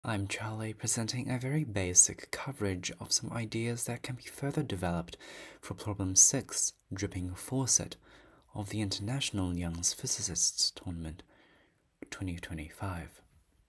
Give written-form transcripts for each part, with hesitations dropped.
I'm Charlie, presenting a very basic coverage of some ideas that can be further developed for Problem 6, Dripping Faucet, of the International Young Physicists Tournament 2025.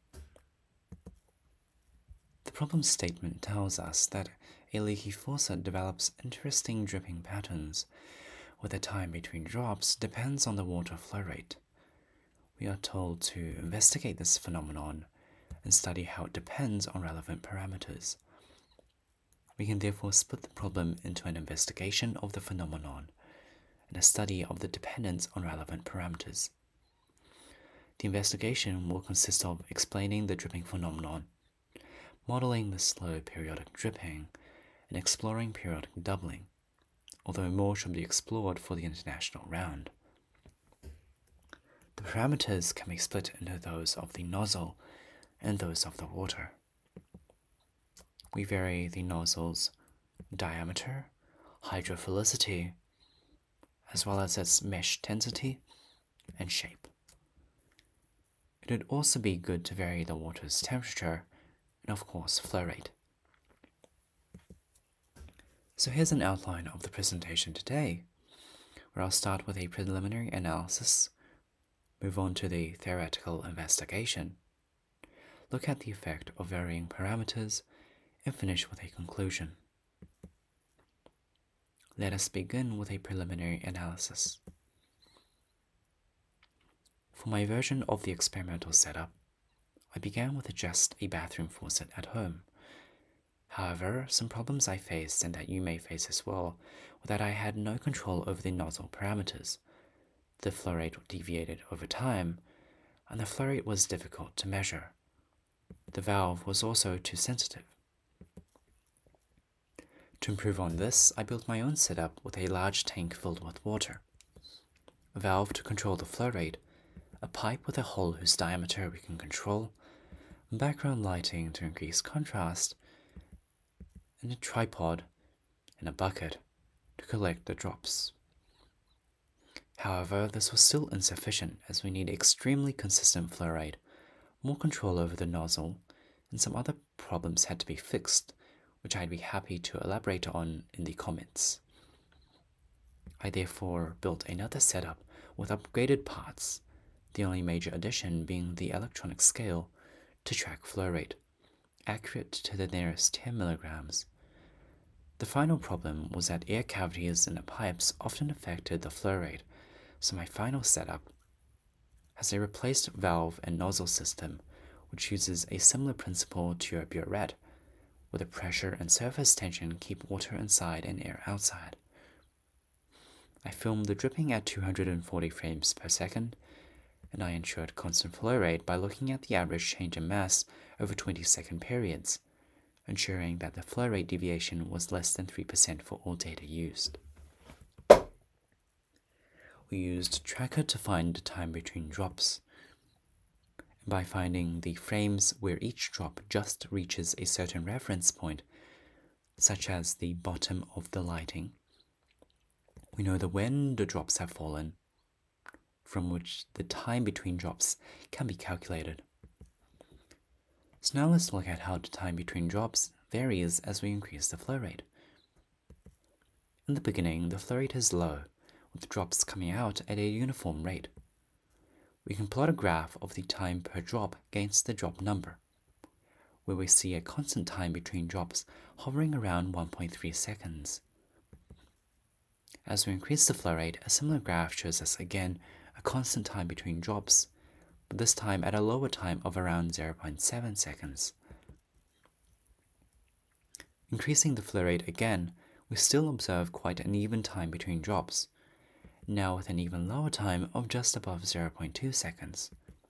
The problem statement tells us that a leaky faucet develops interesting dripping patterns, where the time between drops depends on the water flow rate. We are told to investigate this phenomenon and study how it depends on relevant parameters. We can therefore split the problem into an investigation of the phenomenon and a study of the dependence on relevant parameters. The investigation will consist of explaining the dripping phenomenon, modeling the slow periodic dripping, and exploring periodic doubling, although more should be explored for the international round. The parameters can be split into those of the nozzle and those of the water. We vary the nozzle's diameter, hydrophilicity, as well as its mesh density and shape. It would also be good to vary the water's temperature and, of course, flow rate. So here's an outline of the presentation today, where I'll start with a preliminary analysis, move on to the theoretical investigation, look at the effect of varying parameters, and finish with a conclusion. Let us begin with a preliminary analysis. For my version of the experimental setup, I began with just a bathroom faucet at home. However, some problems I faced, and that you may face as well, were that I had no control over the nozzle parameters. The flow rate deviated over time, and the flow rate was difficult to measure. The valve was also too sensitive. To improve on this, I built my own setup with a large tank filled with water, a valve to control the flow rate, a pipe with a hole whose diameter we can control, background lighting to increase contrast, and a tripod and a bucket to collect the drops. However, this was still insufficient, as we need extremely consistent flow rate, more control over the nozzle, and some other problems had to be fixed, which I'd be happy to elaborate on in the comments. I therefore built another setup with upgraded parts, the only major addition being the electronic scale to track flow rate, accurate to the nearest 10 milligrams. The final problem was that air cavities in the pipes often affected the flow rate, so my final setup has a replaced valve and nozzle system which uses a similar principle to your burette, where the pressure and surface tension keep water inside and air outside. I filmed the dripping at 240 frames per second, and I ensured constant flow rate by looking at the average change in mass over 20-second periods, ensuring that the flow rate deviation was less than 3% for all data used. We used Tracker to find the time between drops. By finding the frames where each drop just reaches a certain reference point, such as the bottom of the lighting, we know when the drops have fallen, from which the time between drops can be calculated. So now let's look at how the time between drops varies as we increase the flow rate. In the beginning, the flow rate is low, with drops coming out at a uniform rate. We can plot a graph of the time per drop against the drop number, where we see a constant time between drops hovering around 1.3 seconds. As we increase the flow rate, a similar graph shows us again a constant time between drops, but this time at a lower time of around 0.7 seconds. Increasing the flow rate again, we still observe quite an even time between drops, now with an even lower time of just above 0.2 seconds.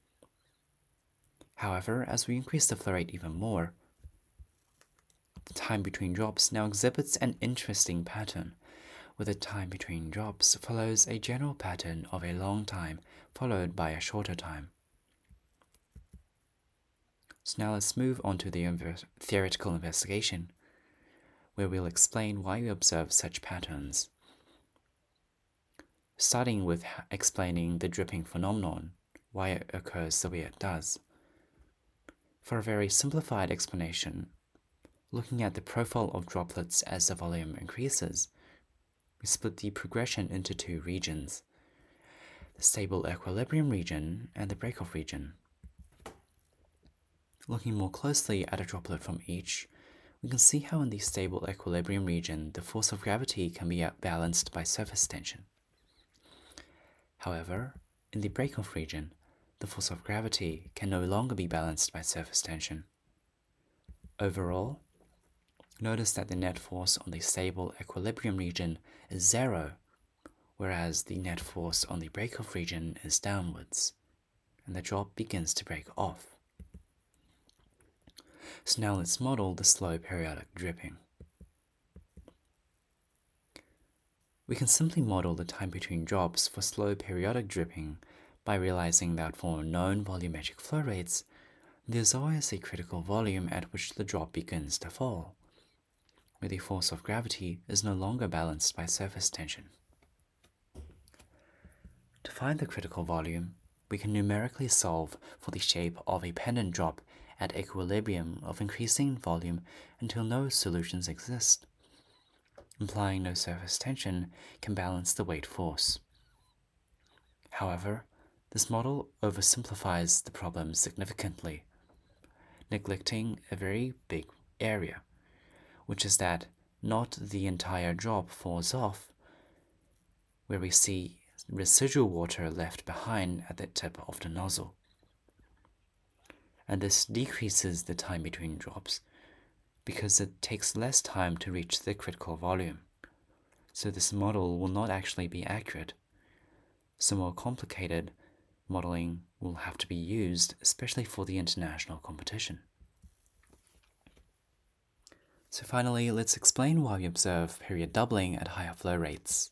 However, as we increase the flow rate even more, the time between drops now exhibits an interesting pattern, where the time between drops follows a general pattern of a long time followed by a shorter time. So now let's move on to the theoretical investigation, where we'll explain why we observe such patterns. Starting with explaining the dripping phenomenon, why it occurs the way it does. For a very simplified explanation, looking at the profile of droplets as the volume increases, we split the progression into two regions, the stable equilibrium region and the break-off region. Looking more closely at a droplet from each, we can see how in the stable equilibrium region the force of gravity can be balanced by surface tension. However, in the break-off region, the force of gravity can no longer be balanced by surface tension. Overall, notice that the net force on the stable equilibrium region is 0, whereas the net force on the break-off region is downwards, and the drop begins to break off. So now let's model the slow periodic dripping. We can simply model the time between drops for slow periodic dripping by realizing that for known volumetric flow rates, there's always a critical volume at which the drop begins to fall, where the force of gravity is no longer balanced by surface tension. To find the critical volume, we can numerically solve for the shape of a pendant drop at equilibrium of increasing volume until no solutions exist, implying no surface tension can balance the weight force. However, this model oversimplifies the problem significantly, neglecting a very big area, which is that not the entire drop falls off, where we see residual water left behind at the tip of the nozzle. And this decreases the time between drops because it takes less time to reach the critical volume. So this model will not actually be accurate. So more complicated modeling will have to be used, especially for the international competition. So finally, let's explain why we observe period doubling at higher flow rates.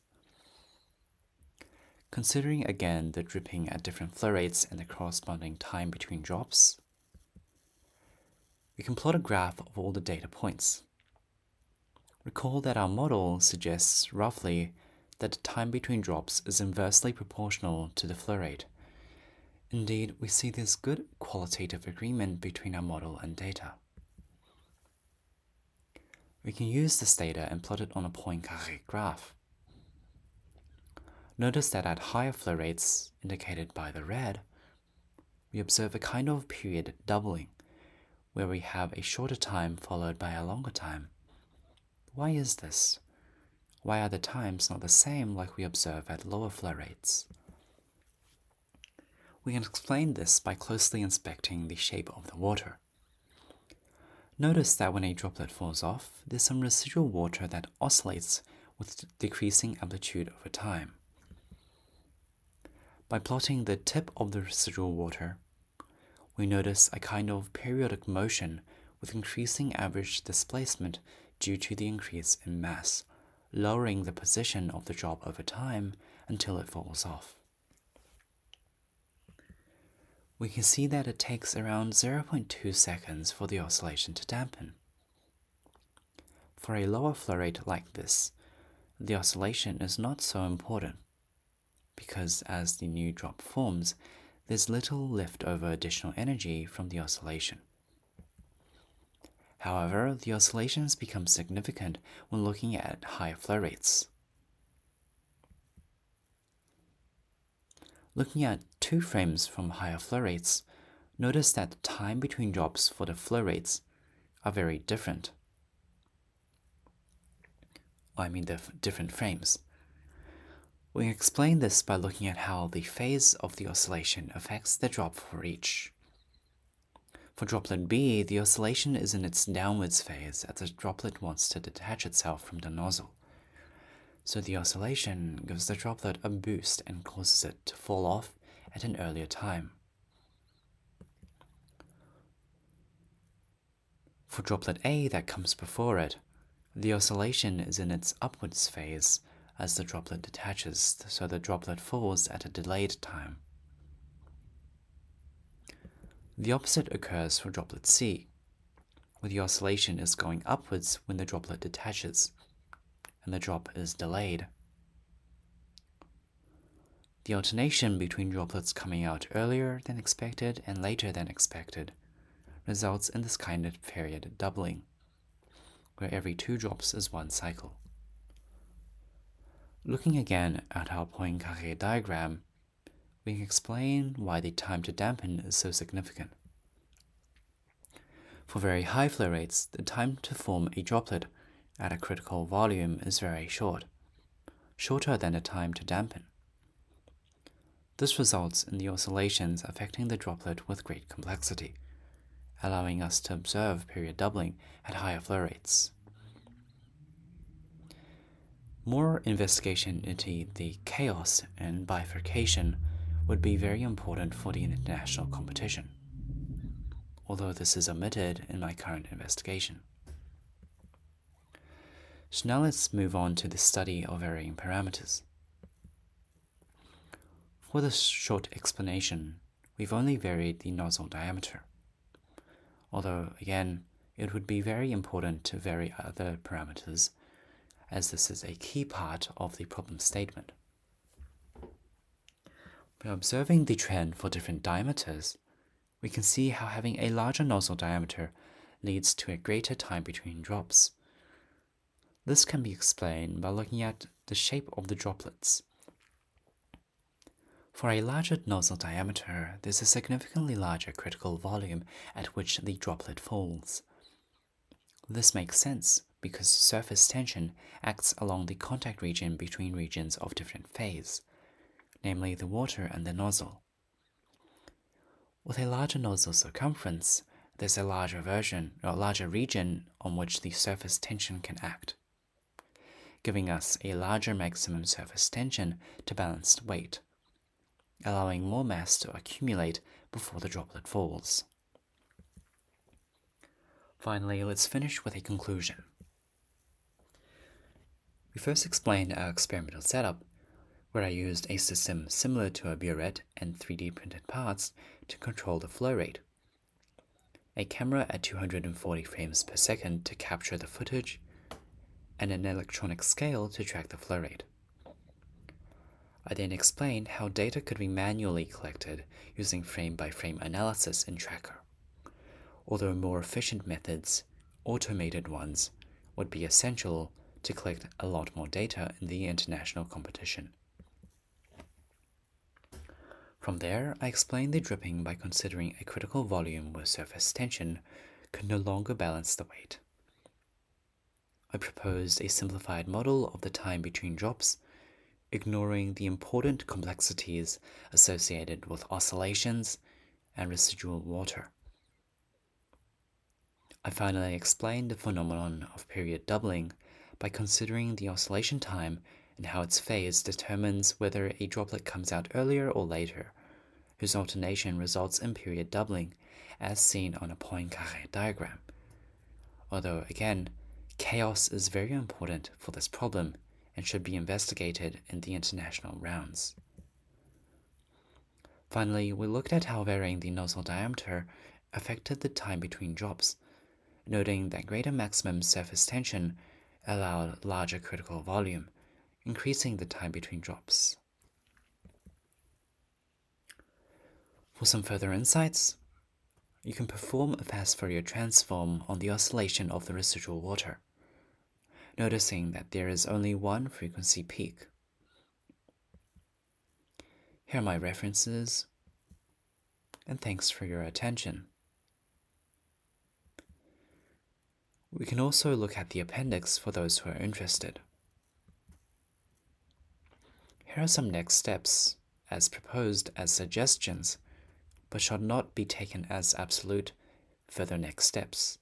Considering again the dripping at different flow rates and the corresponding time between drops, we can plot a graph of all the data points. Recall that our model suggests roughly that the time between drops is inversely proportional to the flow rate. Indeed, we see this good qualitative agreement between our model and data. We can use this data and plot it on a Poincare graph. Notice that at higher flow rates, indicated by the red, we observe a kind of period doubling, where we have a shorter time followed by a longer time. Why is this? Why are the times not the same like we observe at lower flow rates? We can explain this by closely inspecting the shape of the water. Notice that when a droplet falls off, there's some residual water that oscillates with decreasing amplitude over time. By plotting the tip of the residual water, we notice a kind of periodic motion with increasing average displacement due to the increase in mass, lowering the position of the drop over time until it falls off. We can see that it takes around 0.2 seconds for the oscillation to dampen. For a lower flow rate like this, the oscillation is not so important, because as the new drop forms, there's little leftover additional energy from the oscillation. However, the oscillations become significant when looking at higher flow rates. Looking at 2 frames from higher flow rates, notice that the time between drops for the flow rates are very different. The different frames. We can explain this by looking at how the phase of the oscillation affects the drop for each. For droplet B, the oscillation is in its downwards phase as the droplet wants to detach itself from the nozzle. So the oscillation gives the droplet a boost and causes it to fall off at an earlier time. For droplet A that comes before it, the oscillation is in its upwards phase as the droplet detaches, so the droplet falls at a delayed time. The opposite occurs for droplet C, where the oscillation is going upwards when the droplet detaches, and the drop is delayed. The alternation between droplets coming out earlier than expected and later than expected results in this kind of period doubling, where every 2 drops is 1 cycle. Looking again at our Poincaré diagram, we can explain why the time to dampen is so significant. For very high flow rates, the time to form a droplet at a critical volume is very short, shorter than the time to dampen. This results in the oscillations affecting the droplet with great complexity, allowing us to observe period doubling at higher flow rates. More investigation into the chaos and bifurcation would be very important for the international competition, although this is omitted in my current investigation. So now let's move on to the study of varying parameters. For this short explanation, we've only varied the nozzle diameter, although again, it would be very important to vary other parameters, as this is a key part of the problem statement. By observing the trend for different diameters, we can see how having a larger nozzle diameter leads to a greater time between drops. This can be explained by looking at the shape of the droplets. For a larger nozzle diameter, there's a significantly larger critical volume at which the droplet falls. This makes sense because surface tension acts along the contact region between regions of different phase, namely the water and the nozzle. With a larger nozzle circumference, there's a larger region on which the surface tension can act, giving us a larger maximum surface tension to balanced weight, allowing more mass to accumulate before the droplet falls. Finally, let's finish with a conclusion. We first explained our experimental setup, where I used a system similar to a burette and 3D printed parts to control the flow rate, a camera at 240 frames per second to capture the footage, and an electronic scale to track the flow rate. I then explained how data could be manually collected using frame-by-frame analysis in Tracker, although more efficient methods, automated ones, would be essential to collect a lot more data in the international competition. From there, I explained the dripping by considering a critical volume where surface tension could no longer balance the weight. I proposed a simplified model of the time between drops, ignoring the important complexities associated with oscillations and residual water. I finally explained the phenomenon of period doubling by considering the oscillation time and how its phase determines whether a droplet comes out earlier or later, whose alternation results in period doubling, as seen on a Poincaré diagram. Although, again, chaos is very important for this problem and should be investigated in the international rounds. Finally, we looked at how varying the nozzle diameter affected the time between drops, noting that greater maximum surface tension allowed larger critical volume, increasing the time between drops. For some further insights, you can perform a fast Fourier transform on the oscillation of the residual water, noticing that there is only one frequency peak. Here are my references, and thanks for your attention. We can also look at the appendix for those who are interested. Here are some next steps, as proposed as suggestions, but should not be taken as absolute further next steps.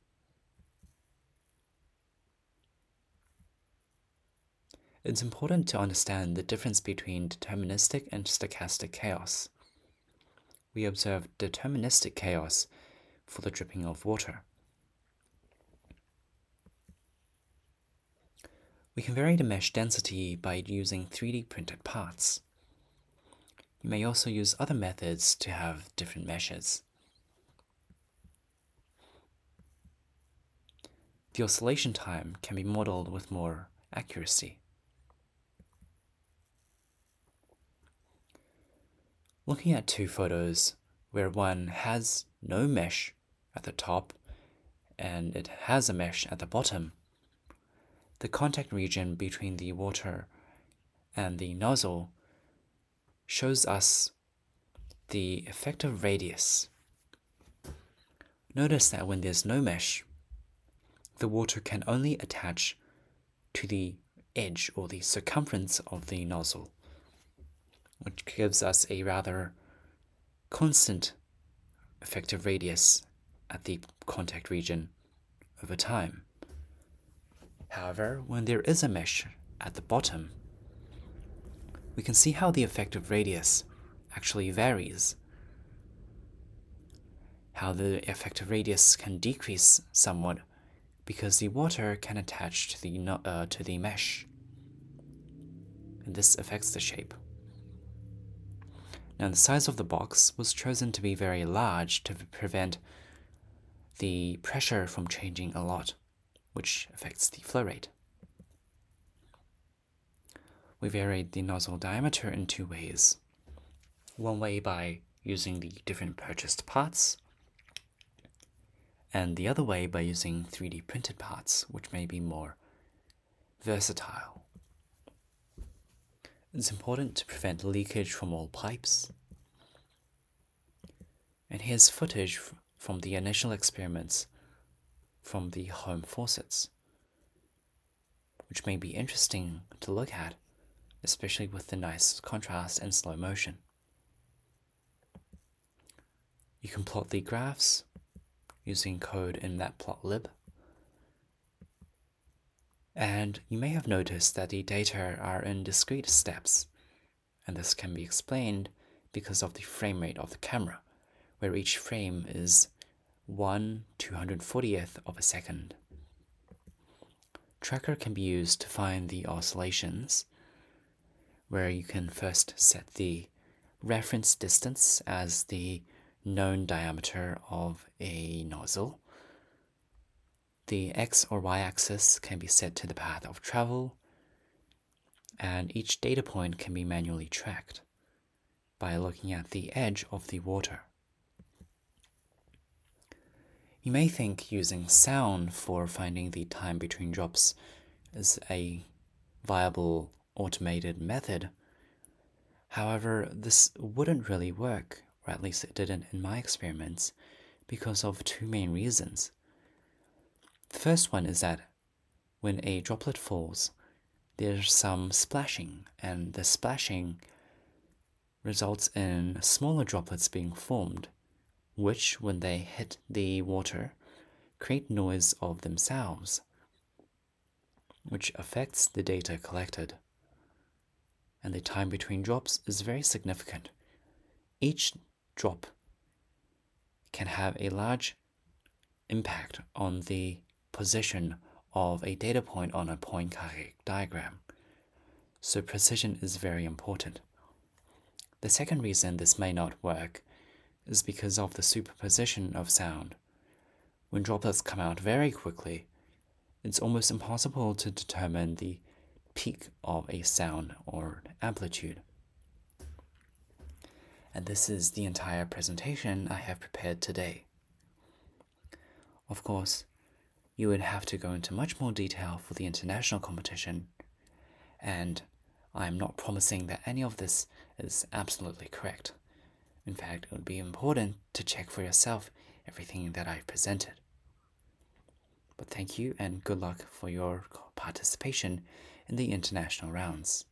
It's important to understand the difference between deterministic and stochastic chaos. We observed deterministic chaos for the dripping of water. We can vary the mesh density by using 3D printed parts. You may also use other methods to have different meshes. The oscillation time can be modeled with more accuracy. Looking at two photos where one has no mesh at the top and it has a mesh at the bottom, the contact region between the water and the nozzle shows us the effective radius. Notice that when there's no mesh, the water can only attach to the edge or the circumference of the nozzle, which gives us a rather constant effective radius at the contact region over time. However, when there is a mesh at the bottom, we can see how the effective radius actually varies. How the effective radius can decrease somewhat because the water can attach to the mesh, and this affects the shape. Now, the size of the box was chosen to be very large to prevent the pressure from changing a lot, which affects the flow rate. We varied the nozzle diameter in two ways. One way by using the different purchased parts, and the other way by using 3D printed parts, which may be more versatile. It's important to prevent leakage from all pipes. And here's footage from the initial experiments from the home faucets, which may be interesting to look at, especially with the nice contrast and slow motion. You can plot the graphs using code in Matplotlib. And you may have noticed that the data are in discrete steps, and this can be explained because of the frame rate of the camera, where each frame is 1/240th of a second. Tracker can be used to find the oscillations, where you can first set the reference distance as the known diameter of a nozzle. The X or Y axis can be set to the path of travel, and each data point can be manually tracked by looking at the edge of the water. You may think using sound for finding the time between drops is a viable automated method. However, this wouldn't really work, or at least it didn't in my experiments, because of two main reasons. The first one is that when a droplet falls, there's some splashing, and the splashing results in smaller droplets being formed, which, when they hit the water, create noise of themselves, which affects the data collected. And the time between drops is very significant. Each drop can have a large impact on the position of a data point on a Poincare diagram, so precision is very important. The second reason this may not work is because of the superposition of sound. When droplets come out very quickly, it's almost impossible to determine the peak of a sound or amplitude. And this is the entire presentation I have prepared today. Of course, you would have to go into much more detail for the international competition, and I'm not promising that any of this is absolutely correct. In fact, it would be important to check for yourself everything that I've presented. But thank you and good luck for your participation in the international rounds.